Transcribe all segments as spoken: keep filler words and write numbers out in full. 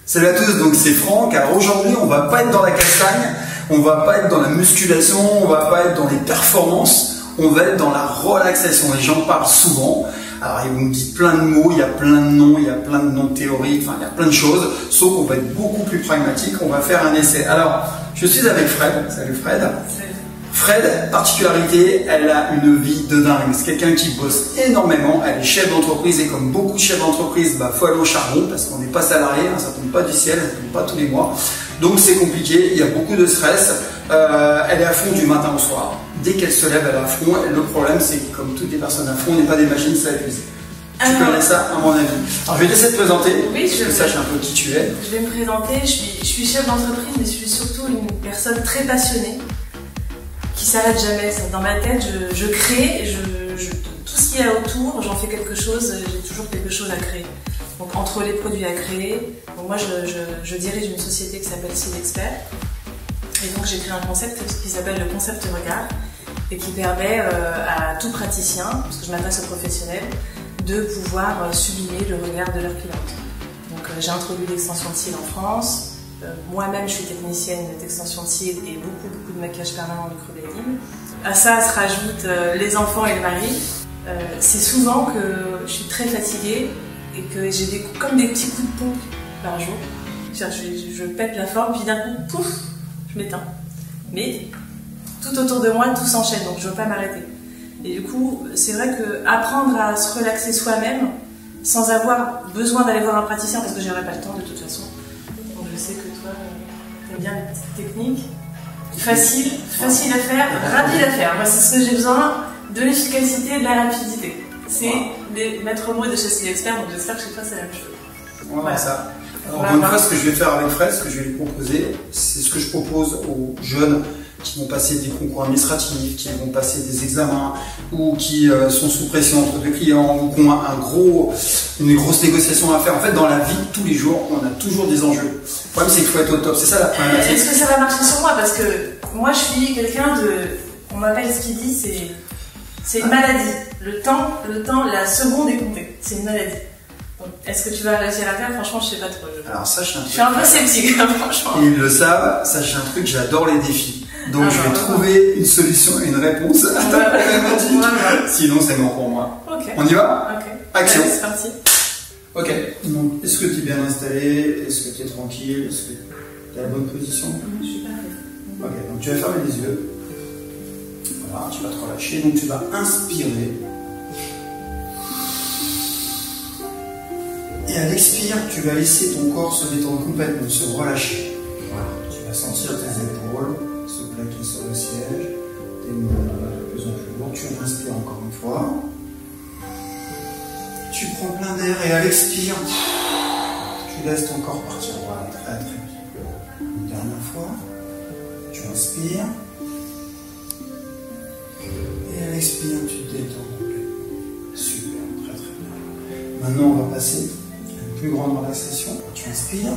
Salut à tous, donc c'est Franck. Alors aujourd'hui, on va pas être dans la castagne, on va pas être dans la musculation, on va pas être dans les performances, on va être dans la relaxation. Les gens parlent souvent. Alors ils vous disent plein de mots, il y a plein de noms, il y a plein de noms théoriques, enfin il y a plein de choses, sauf qu'on va être beaucoup plus pragmatique, on va faire un essai. Alors, je suis avec Fred. Salut Fred. Salut. Fred, particularité, elle a une vie de dingue. C'est quelqu'un qui bosse énormément. Elle est chef d'entreprise et comme beaucoup de chefs d'entreprise, bah, faut aller au charbon parce qu'on n'est pas salarié, hein, ça tombe pas du ciel, ça tombe pas tous les mois. Donc c'est compliqué, il y a beaucoup de stress. Euh, elle est à fond du matin au soir. Dès qu'elle se lève, elle est à fond. Et le problème, c'est que comme toutes les personnes à fond, on n'est pas des machines, ça épuise. Tu Alors, connais ça, à mon avis. Alors je vais te laisser te présenter, oui, je que tu saches un peu qui tu es. Je vais me présenter, je suis, je suis chef d'entreprise, mais je suis surtout une personne très passionnée, qui s'arrête jamais. Dans ma tête, je, je crée, je, je, tout ce qu'il y a autour, j'en fais quelque chose, j'ai toujours quelque chose à créer. Donc entre les produits à créer, donc moi je, je, je dirige une société qui s'appelle Sidexpert, et donc j'ai créé un concept qui s'appelle le concept regard, et qui permet euh, à tout praticien, parce que je m'adresse aux professionnels, de pouvoir euh, sublimer le regard de leur cliente. Donc euh, j'ai introduit l'extension de cils en France. Euh, Moi-même, je suis technicienne d'extension de cils et beaucoup, beaucoup de maquillage permanent microblading. À ça se rajoutent euh, les enfants et le mari. Euh, c'est souvent que je suis très fatiguée et que j'ai des, comme des petits coups de pompe par jour. Je, je, je pète la forme, puis d'un coup, pouf, je m'éteins. Mais tout autour de moi, tout s'enchaîne, donc je ne veux pas m'arrêter. Et du coup, c'est vrai qu'apprendre à se relaxer soi-même, sans avoir besoin d'aller voir un praticien, parce que je n'aurai pas le temps de toute façon. Donc je sais que toi, tu aimes bien les petites techniques. Facile, facile à faire, rapide à faire. Moi, c'est ce que j'ai besoin, de l'efficacité et de la rapidité. C'est des maîtres mots de chez Sidexpert, donc j'espère que chez toi, c'est la même chose. Voilà, voilà. ça. Alors, Voilà. une fois, ce que je vais faire avec Fred, ce que je vais lui proposer, c'est ce que je propose aux jeunes qui vont passer des concours administratifs, qui vont passer des examens, ou qui euh, sont sous pression entre deux clients, ou qui ont un, un gros, une grosse négociation à faire. En fait, dans la vie de tous les jours, on a toujours des enjeux. Le problème, c'est qu'il faut être au top. C'est ça la problématique. Est-ce que ça va marcher sur moi? Parce que moi, je suis quelqu'un de... On m'appelle ce qu'il dit, c'est... C'est une maladie. Le temps, le temps, la seconde est comptée. C'est une maladie. Est-ce que tu vas réussir à faire? Franchement, je sais pas trop. Je, Alors, sache un je suis un peu sceptique, franchement. Et ils le savent, sache un truc, j'adore les défis. Donc, ah, je vais bah, trouver une solution, une réponse à ta problématique. Ouais, ouais. Sinon, c'est mort pour moi. Ok. On y va? Ok. Action. Allez, c'est parti. Ok. Donc, est-ce que tu es bien installé? Est-ce que tu es tranquille? Est-ce que tu as la bonne position? Je suis parfaite. Ok. Donc, tu vas fermer les yeux. Voilà, tu vas te relâcher. Donc, tu vas inspirer. Et à l'expire, tu vas laisser ton corps se détendre complètement, se relâcher. Voilà. Tu vas sentir tes épaules se plaquer sur le siège, tes mains de plus en plus lourdes. Tu inspires encore une fois. Tu prends plein d'air et à l'expire, tu laisses ton corps partir. Voilà, très très bien. Une dernière fois. Tu inspires. Et à l'expire, tu te détends complètement. Super, très très bien. Maintenant, on va passer à une plus grande relaxation. Tu inspires.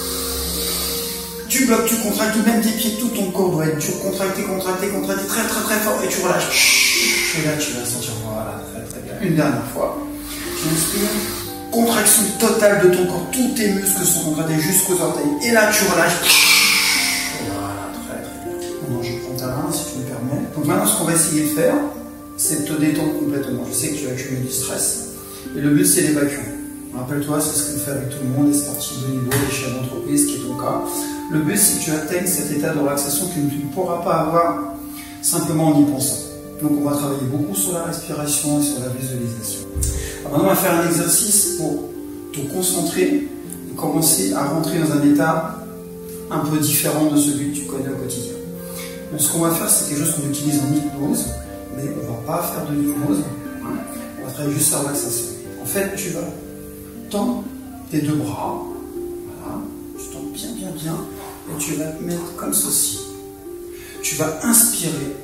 Tu bloques, tu contractes, même tes pieds, tout ton corps doit être dur, contracté, contracté, contracté, très très très fort, et tu relâches. Et là, tu vas sentir, voilà, très très bien. Une dernière fois. Tu inspires. Contraction totale de ton corps, tous tes muscles sont contractés jusqu'aux orteils. Et là, tu relâches. Voilà, très très bien. Maintenant, je prends ta main, si tu me permets. Donc maintenant, ce qu'on va essayer de faire, c'est de te détendre complètement. Je sais que tu as accumulé du stress. Et le but, c'est l'évacuer. Rappelle-toi, c'est ce qu'on fait avec tout le monde, les sportifs de niveau, les chefs d'entreprise, qui est ton cas. Le but, c'est que tu atteignes cet état de relaxation que tu ne pourras pas avoir simplement en y pensant. Donc, on va travailler beaucoup sur la respiration et sur la visualisation. Alors maintenant, on va faire un exercice pour te concentrer et commencer à rentrer dans un état un peu différent de celui que tu connais au quotidien. Donc, ce qu'on va faire, c'est quelque chose qu'on utilise en hypnose, mais on ne va pas faire de l'hypnose. Hein. On va travailler juste sur la relaxation. En fait, tu vas tendre tes deux bras. Voilà. Tu tends bien, bien, bien. Et tu vas te mettre comme ceci. Tu vas inspirer.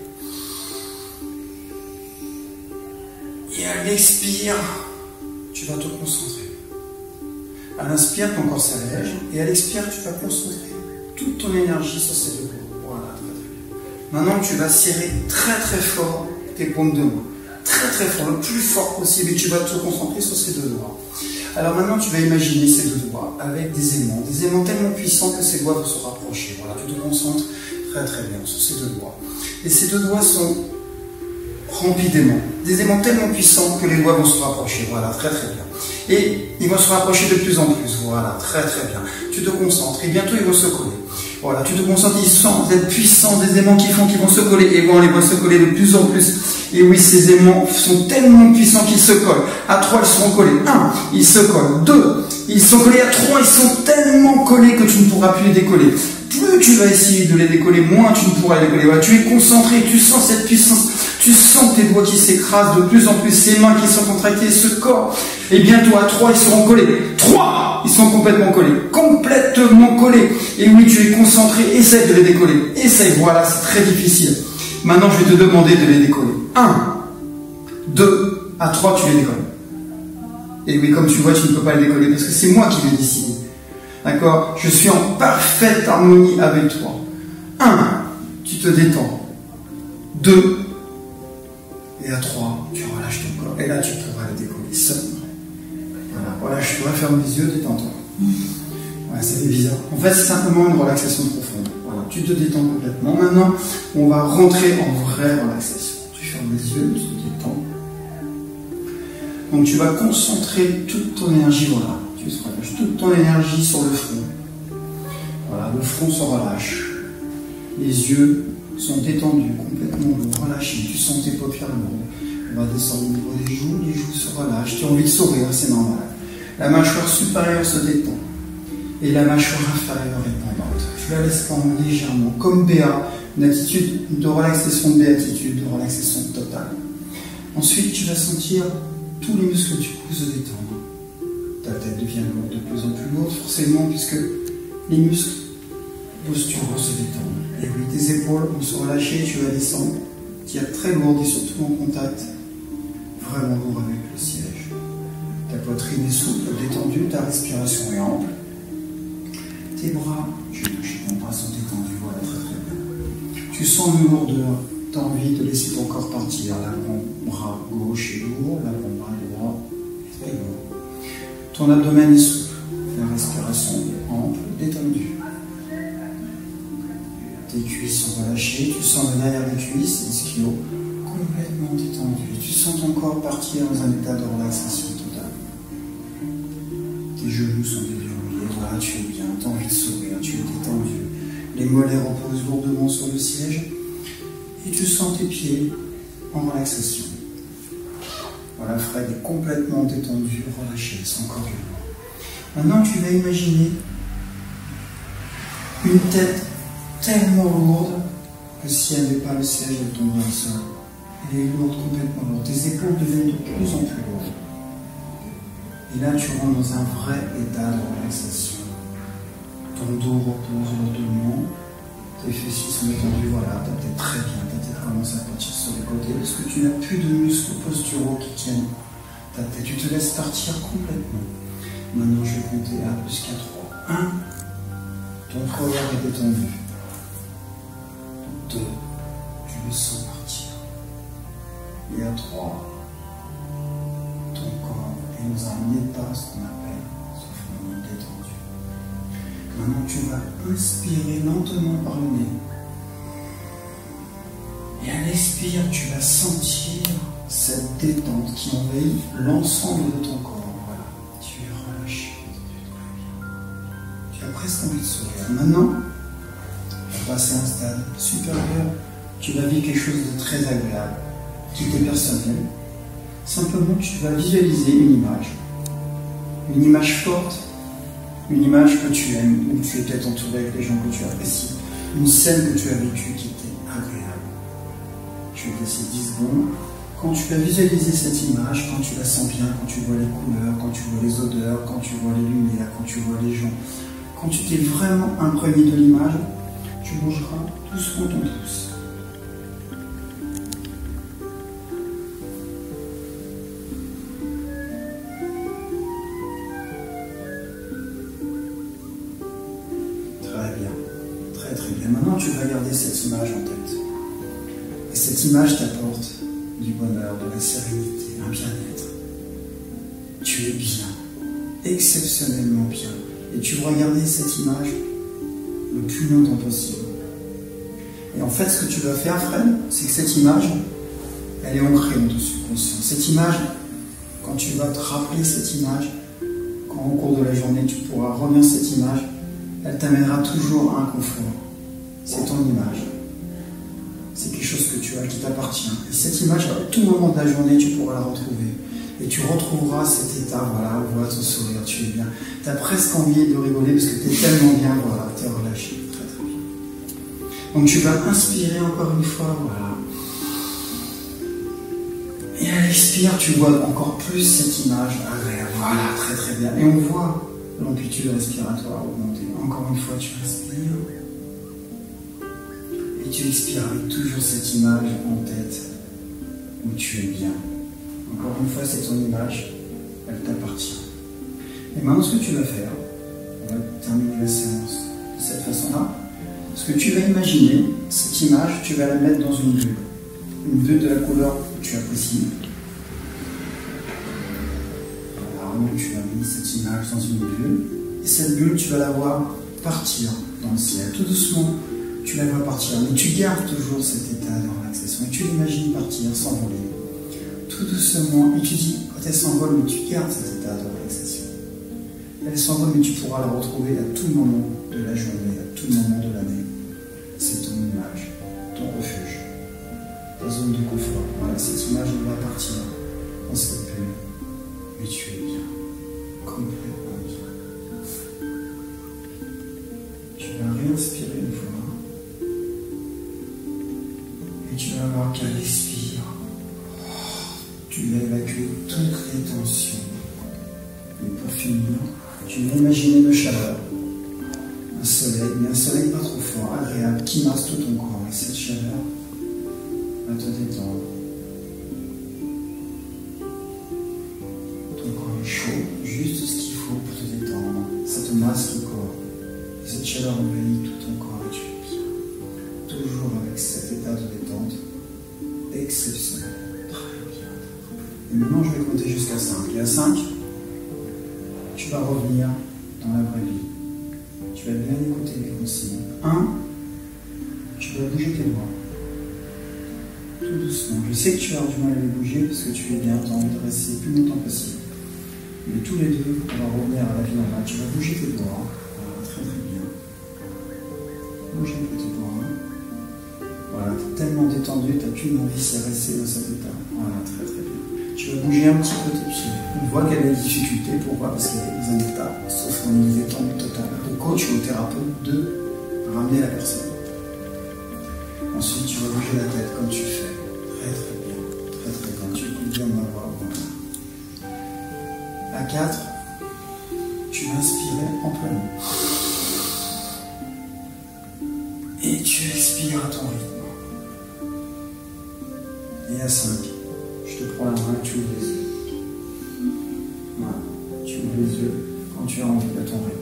Et à l'expire, tu vas te concentrer. À l'inspire, ton corps s'allège. Et à l'expire, tu vas concentrer toute ton énergie sur ces deux paumes. Voilà, très très bien. Maintenant, tu vas serrer très très fort tes paumes de main. Très très fort, le plus fort possible. Et tu vas te concentrer sur ces deux doigts. Alors maintenant, tu vas imaginer ces deux doigts avec des aimants, des aimants tellement puissants que ces doigts vont se rapprocher. Voilà, tu te concentres très très bien sur ces deux doigts. Et ces deux doigts sont remplis d'aimants. Des aimants tellement puissants que les doigts vont se rapprocher. Voilà, très très bien. Et ils vont se rapprocher de plus en plus. Voilà, très très bien. Tu te concentres et bientôt ils vont se coller. Voilà, tu te concentres, ils sentent d'être puissants, des aimants qui font qu'ils vont se coller et vont les voir se coller de plus en plus. Et oui, ces aimants sont tellement puissants qu'ils se collent. À trois, ils seront collés. Un, ils se collent. Deux, ils sont collés. À trois, ils sont tellement collés que tu ne pourras plus les décoller. Plus tu vas essayer de les décoller, moins tu ne pourras les décoller. Voilà, tu es concentré, tu sens cette puissance. Tu sens tes doigts qui s'écrasent de plus en plus, ces mains qui sont contractées, ce corps. Et bientôt, à trois, ils seront collés. Trois, ils sont complètement collés. Complètement collés. Et oui, tu es concentré. Essaye de les décoller. Essaye. Voilà, c'est très difficile. Maintenant, je vais te demander de les décoller. Un, deux, à trois, tu les décolles. Et oui, comme tu vois, tu ne peux pas les décoller parce que c'est moi qui l'ai décidé. D'accord? Je suis en parfaite harmonie avec toi. Un, tu te détends. Deux, et à trois, tu relâches ton corps. Et là, tu pourras les décoller seul. Voilà, relâche-toi, ferme les yeux, détends-toi. Ouais, c'est bizarre. En fait, c'est simplement une relaxation profonde. Voilà, tu te détends complètement. Maintenant, on va rentrer en vraie relaxation. Tu fermes les yeux, tu te détends. Donc, tu vas concentrer toute ton énergie, voilà. Tu te relâches toute ton énergie sur le front. Voilà, le front se relâche. Les yeux sont détendus, complètement relâchés. Tu sens tes paupières lourdes. On va descendre au niveau des joues, les joues se relâchent. Tu as envie de sourire, c'est normal. La mâchoire supérieure se détend. Et la mâchoire inférieure est pendante. Tu la laisses pendre légèrement, comme Béa, une attitude de relaxation de béatitude, de relaxation totale. Ensuite, tu vas sentir tous les muscles du cou se détendre. Ta tête devient lourde, de plus en plus lourde, forcément, puisque les muscles posturaux se détendent. Et oui, tes épaules vont se relâcher, tu vas descendre, tiens très lourde et surtout en contact, vraiment lourd avec le siège. Ta poitrine est souple, détendue, ta respiration est ample. Tes bras, tu touches, tes bras sont détendus, voilà, très très bien. Tu sens une lourdeur, tu as envie de laisser ton corps partir. L'avant-bras gauche est lourd, l'avant-bras droit est très lourd. Ton abdomen est souple, la respiration est ample, détendue. Tes cuisses sont relâchées, tu sens le derrière des cuisses, l'ischio, complètement détendu. Tu sens ton corps partir dans un état de relaxation totale. Tes genoux sont déverrouillés, voilà, tu es bien, tu as envie de sourire, tu es détendu. Les mollets reposent lourdement sur le siège et tu sens tes pieds en relaxation. Voilà, Fred est complètement détendu, relâché, sans corps violent. Maintenant, tu vas imaginer une tête tellement lourde que si elle n'avait pas le siège, elle tomberait au sol. Elle est lourde, complètement lourde. Tes épaules deviennent de plus en plus lourdes. Et là, tu rentres dans un vrai état de relaxation. Ton dos repose lourdement, tes fessiers sont détendus, voilà, ta tête très bien, ta tête commence à partir sur les côtés, parce que tu n'as plus de muscles posturaux qui tiennent ta tête. Tu te laisses partir complètement. Maintenant, je vais compter à plus qu'à trois. Un, ton corps est détendu. Deux, tu le sens partir. Et à trois, ton corps est dans un état, ce qu'on appelle souffrement détendu. Maintenant, tu vas inspirer lentement par le nez. Et à l'expire, tu vas sentir cette détente qui envahit l'ensemble de ton corps. Voilà, tu es relâché. Tu as presque envie de sourire. Maintenant, tu vas passer à un stade supérieur. Tu vas vivre quelque chose de très agréable, qui t'est personnel. Simplement, tu vas visualiser une image. Une image forte. Une image que tu aimes, où tu es peut-être entouré avec les gens que tu apprécies. Une scène que tu as vécue qui était agréable. Je vais te laisser dix secondes. Quand tu vas visualiser cette image, quand tu la sens bien, quand tu vois les couleurs, quand tu vois les odeurs, quand tu vois les lumières, quand tu vois les gens, quand tu t'es vraiment imprégné de l'image, tu bougeras doucement ton pouce. Maintenant, tu vas garder cette image en tête. Et cette image t'apporte du bonheur, de la sérénité, un bien-être. Tu es bien. exceptionnellement bien. Et tu vas regarder cette image le plus longtemps possible. Et en fait, ce que tu vas faire, Fred, c'est que cette image, elle est ancrée dans ton subconscient. Cette image, quand tu vas te rappeler cette image, quand au cours de la journée, tu pourras revenir cette image, elle t'amènera toujours à un confort. C'est ton image. C'est quelque chose que tu as qui t'appartient. Et cette image, à tout moment de la journée, tu pourras la retrouver. Et tu retrouveras cet état, voilà, voilà ton sourire, tu es bien. Tu as presque envie de rigoler parce que tu es tellement bien, voilà, tu es relâché. Très très bien. Donc tu vas inspirer encore une fois, voilà. Et à l'expire, tu vois encore plus cette image agréable. Voilà, très très bien. Et on voit l'amplitude respiratoire augmenter. Encore une fois, tu respires. Et tu expires avec toujours cette image en tête où tu es bien. Encore une fois, c'est ton image, elle t'appartient. Et maintenant, ce que tu vas faire, on va terminer la séance de cette façon-là. Ce que tu vas imaginer, cette image, tu vas la mettre dans une bulle. Une bulle de la couleur que tu apprécies. Voilà, donc tu as mis cette image dans une bulle. Et cette bulle, tu vas la voir partir dans le ciel. Tout doucement, tu la vois partir. Mais tu gardes toujours cet état de relaxation. Et tu l'imagines partir, s'envoler. Tout doucement, et tu dis, quand elle s'envole, mais tu gardes cet état de relaxation. Elle s'envole, mais tu pourras la retrouver à tout moment de la journée, à tout moment de l'année. C'est ton image, ton refuge, ta zone de confort. Voilà, cette image, elle va partir dans cette bulle, mais tu es bien, complètement bien. Tu vas réinspirer une fois, et tu vas voir qu'elle expire. Tu vas évacuer toutes les tensions. Et pour finir, tu vas imaginer une chaleur, un soleil, mais un soleil pas trop fort, agréable, qui masse tout ton corps. Et cette chaleur va te détendre. Ton corps est chaud, juste ce qu'il faut pour te détendre. Ça te masse le corps. Et cette chaleur envahit tout ton corps et tu es bien. Toujours avec cet état de détente exceptionnel. Et maintenant, je vais compter jusqu'à cinq. Et à cinq, tu vas revenir dans la vraie vie. Tu vas bien écouter les consignes. un, tu vas bouger tes doigts. Tout doucement. Je sais que tu vas avoir du mal à les bouger parce que tu es bien, tu as envie de rester le plus longtemps possible. Mais tous les deux, on va revenir à la vie normale. Tu vas bouger tes doigts. Voilà, très très bien. Bouge un peu tes doigts. Voilà, tu es tellement détendu, tu n'as plus envie de rester dans cet état. Voilà, très très bien. Tu vas bouger un petit peu tes pieds. On voit qu'il y a des difficultés. Pourquoi? Parce qu'il y a des états, sauf en une détente totale. Le coach ou le thérapeute de ramener la personne. Ensuite, tu vas bouger la tête comme tu fais. Très très bien. Très très bien. Tu écoutes bien ma voix. Voilà. À quatre, tu vas inspirer amplement. Et tu expires à ton rythme. Et à cinq, je te prends la main et tu ouvres les yeux. Voilà. Tu ouvres les yeux quand tu as envie à ton rythme.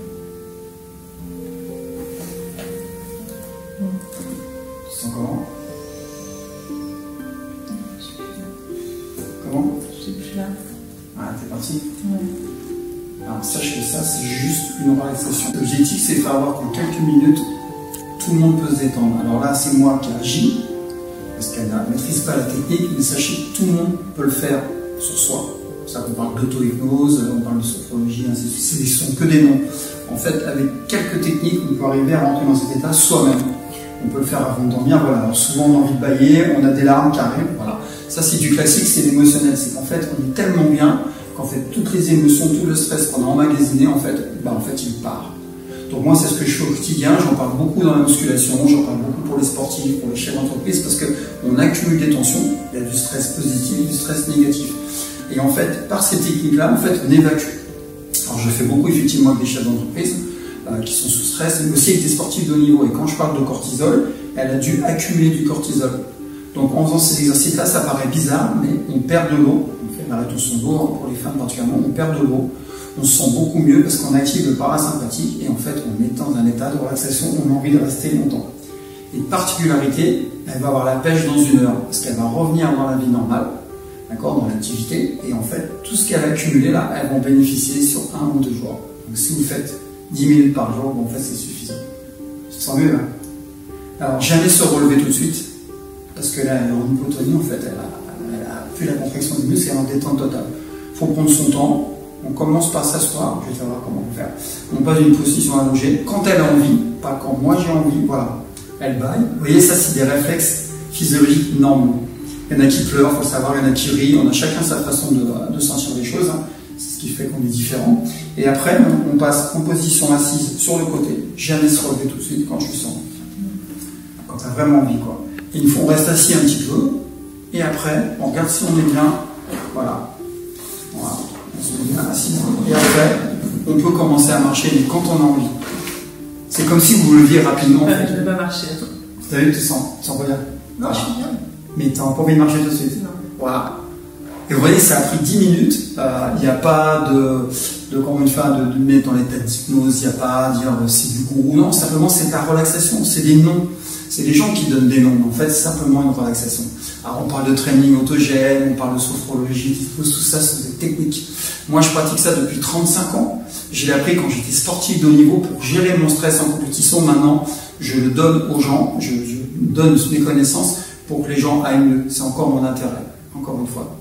Tu sens comment? Comment? Je suis plus là. Ah, t'es parti? Oui. Alors sache que ça, c'est juste une relaxation. L'objectif, c'est de faire avoir qu'en quelques minutes, tout le monde peut se détendre. Alors là, c'est moi qui agis, parce qu'elle ne maîtrise pas la technique, mais sachez que tout le monde peut le faire sur soi. C'est ça qu'on parle d'auto-hypnose, on parle de sophrologie, ainsi de suite. Ce ne sont que des noms. En fait, avec quelques techniques, on peut arriver à rentrer dans cet état soi-même. On peut le faire avant de dormir, voilà. Alors souvent, on a envie de bâiller, on a des larmes qui arrivent, voilà. Ça, c'est du classique, c'est l'émotionnel. C'est qu'en fait, on est tellement bien qu'en fait, toutes les émotions, tout le stress qu'on a emmagasiné, en fait, bah, en fait, il part. Donc moi, c'est ce que je fais au quotidien. J'en parle beaucoup dans la musculation, j'en parle beaucoup pour les sportifs, pour les chefs d'entreprise, parce qu'on accumule des tensions. Il y a du stress positif, du stress négatif. Et en fait, par ces techniques-là, en fait, on évacue. Alors, je fais beaucoup effectivement avec des chefs d'entreprise euh, qui sont sous stress, mais aussi avec des sportifs de haut niveau. Et quand je parle de cortisol, elle a dû accumuler du cortisol. Donc en faisant ces exercices-là, ça paraît bizarre, mais on perd de l'eau. On fait la rétention d'eau, hein, pour les femmes particulièrement, on perd de l'eau. On se sent beaucoup mieux parce qu'on active le parasympathique et en fait, on est dans un état de relaxation, on a envie de rester longtemps. Et particularité, elle va avoir la pêche dans une heure parce qu'elle va revenir dans la vie normale. d'accord, dans l'activité. Et en fait, tout ce qu'elle a accumulé là, elles vont bénéficier sur un ou deux jours. Donc si vous faites dix minutes par jour, bon, en fait, c'est suffisant. Tu te sens mieux, hein? Alors, jamais se relever tout de suite, parce que là, elle est en hypotonie, en fait, elle a, elle a plus la contraction des muscles, elle est en détente totale. Il faut prendre son temps. On commence par s'asseoir, je vais savoir comment faire. On passe d'une position allongée. Quand elle a envie, pas quand moi j'ai envie, voilà. Elle baille. Vous voyez, ça, c'est des réflexes physiologiques normaux. Il y en a qui pleurent, il faut savoir, il y en a qui rient. On a chacun sa façon de, de sentir les choses. Hein. C'est ce qui fait qu'on est différent. Et après, on, on passe en position assise sur le côté. Jamais se relever tout de suite quand je sens. Quand tu as vraiment envie, quoi. Et une fois, on reste assis un petit peu. Et après, on regarde si on est bien. Voilà. Voilà. On se met bien assis. Et après, on peut commencer à marcher, mais quand on a envie. C'est comme si vous leviez rapidement. Ouais, je ne vais pas marcher. T'as vu, tu sens, tu sens rien. Non, je suis bien. Mais tu n'as pas envie de marcher tout de suite. Non. Voilà. Et vous voyez, ça a pris dix minutes. Il euh, n'y a pas de, de comment une fois, de, de mettre dans l'état d'hypnose. Il n'y a pas à dire c'est du gourou. Non, simplement c'est de la relaxation. C'est des noms. C'est les gens qui donnent des noms. En fait, c'est simplement une relaxation. Alors, on parle de training autogène, on parle de sophrologie, tout ça, c'est des techniques. Moi, je pratique ça depuis trente-cinq ans. Je l'ai appris quand j'étais sportif de haut niveau pour gérer mon stress en compétition. Maintenant, je le donne aux gens, je, je donne mes connaissances pour que les gens aillent mieux. C'est encore mon intérêt, encore une fois.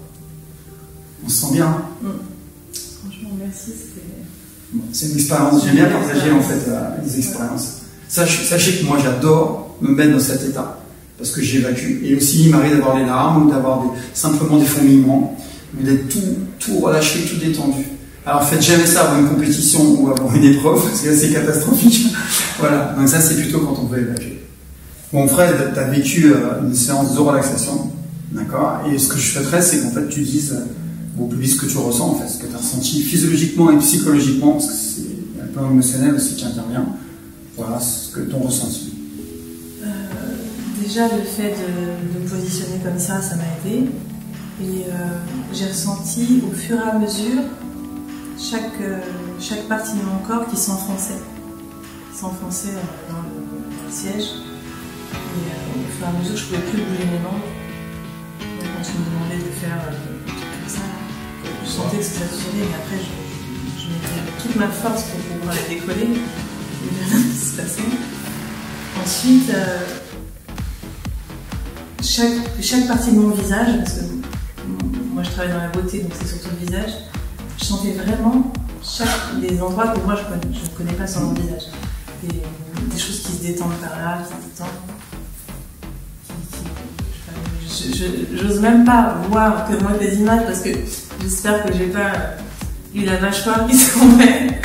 On se sent bien, hein? Mmh. Franchement, merci. Bon, c'est une expérience. J'aime bien partager en fait euh, les expériences. Sachez, sachez que moi, j'adore me mettre dans cet état parce que j'évacue. Et aussi, il m'arrive d'avoir les larmes ou d'avoir des, simplement des fourmillements, mais d'être tout, tout relâché, tout détendu. Alors, faites jamais ça avant une compétition ou avant une épreuve, parce que là, c'est catastrophique. Voilà. Donc ça, c'est plutôt quand on veut évacuer. Bon, Fred, tu as vécu euh, une séance de relaxation, d'accord? Et ce que je souhaiterais, c'est qu'en fait, tu dises euh, au public ce que tu ressens, en fait, ce que tu as ressenti physiologiquement et psychologiquement, parce que c'est un plan émotionnel aussi qui intervient. Voilà, ce que ton ressenti. Euh, déjà, le fait de, de me positionner comme ça, ça m'a aidé. Et euh, j'ai ressenti au fur et à mesure chaque, euh, chaque partie de mon corps qui s'enfonçait. S'enfonçait euh, dans, le, dans le siège. Et euh, au fur et à mesure, je ne pouvais plus bouger mes membres. Donc, quand je me demandais de faire euh, des trucs comme ça, je sentais que ça tirait, mais après, je, je mettais toute ma force pour pouvoir les décoller. Et rien ne se passait. Ensuite, euh, chaque, chaque partie de mon visage, parce que moi je travaille dans la beauté, donc c'est surtout le visage, je sentais vraiment chaque, des endroits que moi je ne connais, connais pas sur mon visage. Des, des choses qui se détendent par là, qui se détendent. Qui, qui, je, je, j'ose même pas voir que moi des images parce que j'espère que j'ai pas eu la mâchoire qui se remet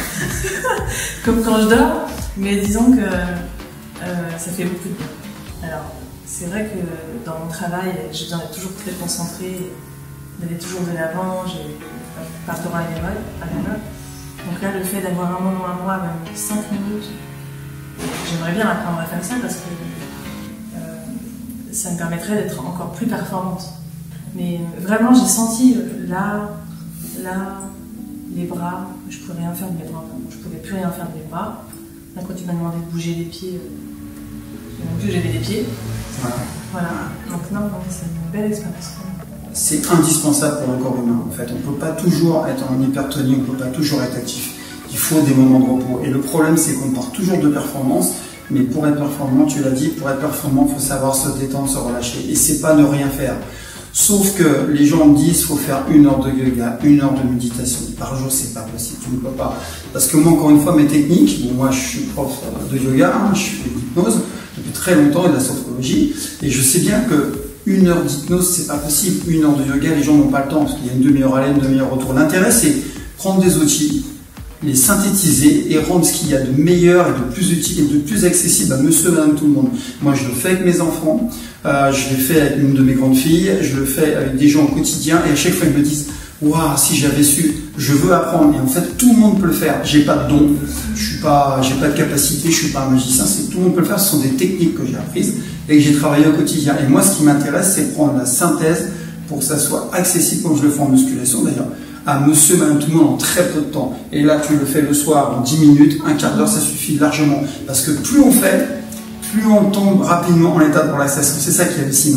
comme quand je dors, mais disons que euh, ça fait beaucoup de bien. Alors, c'est vrai que dans mon travail, j'ai besoin d'être toujours très concentrée, d'aller toujours de l'avant, j'ai par rapport à l'erreur. Donc là, le fait d'avoir un moment à moi, même cinq minutes, j'aimerais bien apprendre à faire ça parce que euh, ça me permettrait d'être encore plus performante. Mais vraiment, j'ai senti là, là, les bras, je ne pouvais rien faire de mes bras, je ne pouvais plus rien faire de mes bras. Là, quand tu m'as demandé de bouger les pieds, j'ai vu que j'avais des pieds. Ouais. Voilà. Donc non, non c'est une belle expérience. C'est indispensable pour le corps humain. En fait, on ne peut pas toujours être en hypertonie, on ne peut pas toujours être actif. Il faut des moments de repos. Et le problème, c'est qu'on part toujours de performance. Mais pour être performant, tu l'as dit, pour être performant, il faut savoir se détendre, se relâcher. Et c'est pas ne rien faire. Sauf que les gens disent qu'il faut faire une heure de yoga, une heure de méditation. Par jour, c'est pas possible, tu ne peux pas. Parce que moi, encore une fois, mes techniques, bon, moi je suis prof de yoga, hein, je fais de l'hypnose depuis très longtemps et de la sophrologie, et je sais bien que une heure d'hypnose, c'est pas possible. Une heure de yoga, les gens n'ont pas le temps, parce qu'il y a une demi-heure aller, une demi-heure retour. L'intérêt, c'est prendre des outils, les synthétiser et rendre ce qu'il y a de meilleur et de plus utile et de plus accessible à monsieur, madame, tout le monde. Moi, je le fais avec mes enfants, euh, je le fais avec une de mes grandes filles, je le fais avec des gens au quotidien, et à chaque fois, ils me disent « Waouh, si j'avais su, je veux apprendre. » Et en fait, tout le monde peut le faire. J'ai pas de don, je suis pas, j'ai pas de capacité, je suis pas un magicien, c'est tout le monde peut le faire. Ce sont des techniques que j'ai apprises et que j'ai travaillé au quotidien. Et moi, ce qui m'intéresse, c'est prendre la synthèse pour que ça soit accessible, comme je le fais en musculation d'ailleurs, à monsieur, madame, tout le monde en très peu de temps. Et là, tu le fais le soir en dix minutes, un quart d'heure, ça suffit largement. Parce que plus on fait, plus on tombe rapidement en état de relaxation. C'est ça qui est hallucinant.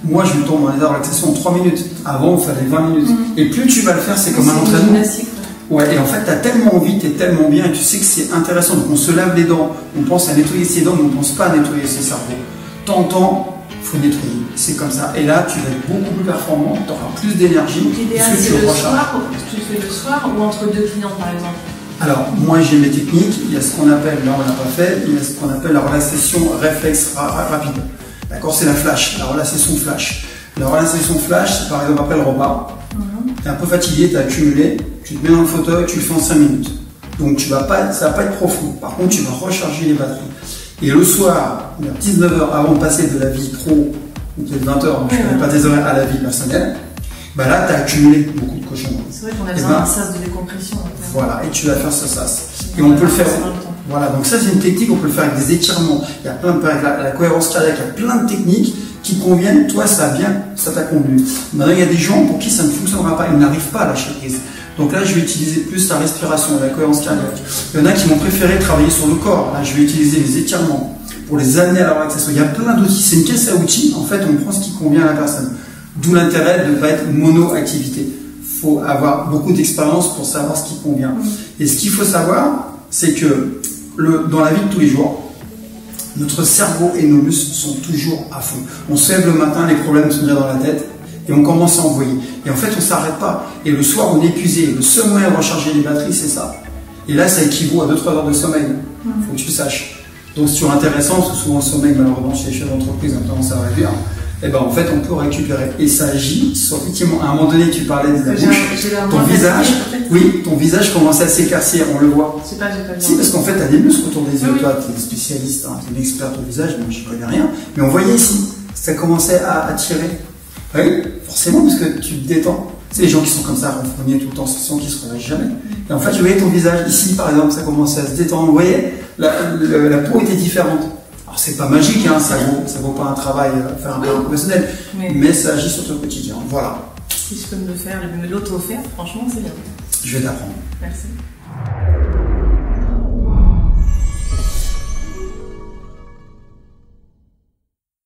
Moi, je tombe dans les relaxation en trois minutes. Avant, il fallait vingt minutes. Mmh. Et plus tu vas le faire, c'est comme un entraînement. Ouais, et en fait, tu as tellement envie, tu es tellement bien, et tu sais que c'est intéressant. Donc, on se lave les dents, on pense à nettoyer ses dents, mais on ne pense pas à nettoyer ses cerveaux. T'entends, il faut nettoyer. C'est comme ça. Et là, tu vas être beaucoup plus performant, tu auras plus d'énergie. L'idéal, c'est le soir, tu le fais le soir ou entre deux clients, par exemple? Alors, moi, j'ai mes techniques. Il y a ce qu'on appelle, là, on l'a pas fait, il y a ce qu'on appelle la relaxation réflexe ra rapide. D'accord, c'est la flash, la relaxation flash. La relaxation flash, c'est par exemple après le repas. Mm-hmm. Tu es un peu fatigué, tu as accumulé, tu te mets dans le fauteuil, tu le fais en cinq minutes. Donc tu vas pas, ça va pas être profond. Par contre, tu vas recharger les batteries. Et le soir, vers dix-neuf heures, avant de passer de la vie pro, ou peut-être vingt heures, je ne connais pas tes horaires, à la vie personnelle, bah là, tu as accumulé beaucoup de cochons. C'est vrai qu'on a besoin d'un sas de décompression. Voilà, et tu vas faire ce sas. Et on peut le faire. Voilà, donc ça c'est une technique, on peut le faire avec des étirements. Il y a plein de, avec la, la cohérence cardiaque, il y a plein de techniques qui conviennent. Toi, ça a bien, ça t'a convenu. Maintenant, il y a des gens pour qui ça ne fonctionnera pas, ils n'arrivent pas à lâcher prise. Donc là, je vais utiliser plus la respiration, la cohérence cardiaque. Il y en a qui m'ont préféré travailler sur le corps. Là, je vais utiliser les étirements pour les amener à la relaxation. Il y a plein d'outils. C'est une caisse à outils. En fait, on prend ce qui convient à la personne. D'où l'intérêt de ne pas être mono-activité. Il faut avoir beaucoup d'expérience pour savoir ce qui convient. Et ce qu'il faut savoir, c'est que le, dans la vie de tous les jours, notre cerveau et nos muscles sont toujours à fond. On se lève le matin, les problèmes sont déjà dans la tête, et on commence à envoyer. Et en fait, on ne s'arrête pas. Et le soir, on est épuisé. Le seul moyen de recharger les batteries, c'est ça. Et là, ça équivaut à deux trois heures de sommeil. Il faut que tu saches. Donc, c'est toujours intéressant, parce que souvent, le sommeil, malheureusement, chez les chefs d'entreprise, on a tendance à réduire. Et ben en fait, on peut récupérer. Et ça agit sur, effectivement, à un moment donné, tu parlais de la bouche. Ton visage, oui, ton visage commençait à s'éclaircir, on le voit. C'est pas, j'ai pas si, parce qu'en fait, tu as des muscles autour des yeux. Oui. Toi, tu es spécialiste, hein, tu es une experte au visage, moi, je connais rien. Mais on voyait ici, ça commençait à, à tirer. Oui, forcément, parce que tu te détends. C'est les gens qui sont comme ça, renfrognés tout le temps, sans qu'ils se relâchent jamais. Et en fait, je voyais ton visage ici, par exemple, ça commençait à se détendre. Vous voyez, la, la, la peau était différente. Alors, c'est pas magique, hein, ça vaut, ça vaut pas un travail, euh, faire un travail professionnel, mais, mais ça agit sur ton quotidien. Voilà. Si je peux me le faire, me l'auto-faire, franchement, c'est bien. Je vais t'apprendre. Merci.